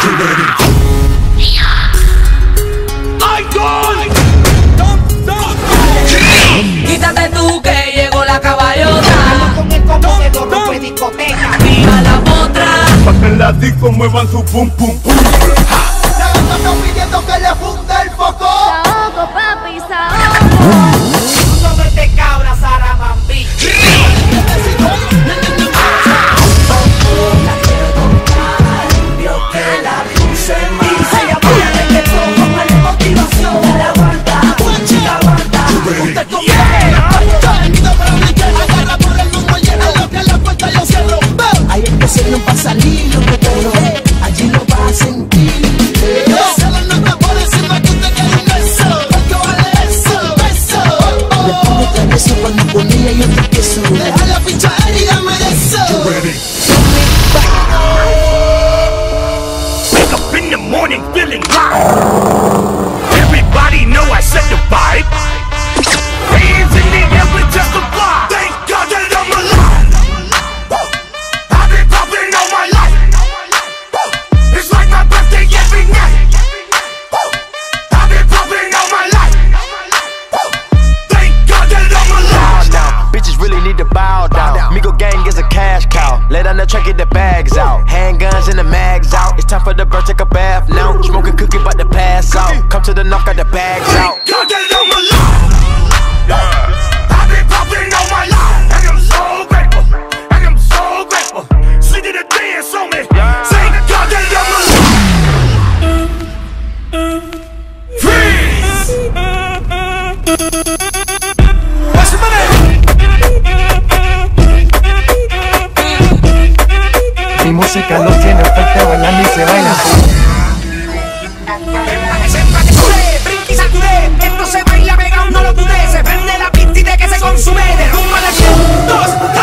Quítate tú que llegó la caballota. Con el comodero no fue discoteca. Viva la potra. Pa' que en la disco muevan su pum pum pum. La banda está pidiendo que le funde el foco. Saoco, papi, saoco. No me te cabra, Saramambi. Ahí es que se nos va a salir lo que pero allí lo vas a sentir. Solo no te puedo decir más que te quiero un beso. ¿Cuánto vale eso? Beso. Le pongo tres besos cuando ponía yo te queso. Deja la pinchar y dame de eso. Wake up in the morning feeling live. Everybody know I set the vibe. Hands in the air with just a vibe. Thank God that I'm alive. I've been popping all my life. It's like my birthday every night. I've been popping all my life. Thank God that I'm alive. Now, bitches really need to bow down. Migo gang is a cash cow. Lay down the track, get the bags out. Handguns and the mags out. It's time for the bird, take a bath now. Smoking cookie, about to pass out. Come to the knock, got the bags out. God that I'm alive. I've been popping all my life. And I'm so grateful. And I'm so grateful. She did a dance on me. Say God that I'm alive. Freeze. What's the money? Mi música no tiene efecto, bailan y se baila así. Brinca y sacude. Esto se baila pegado, no lo dudes. Se prende la pista y de que se consume. Derrumba de 1, 2,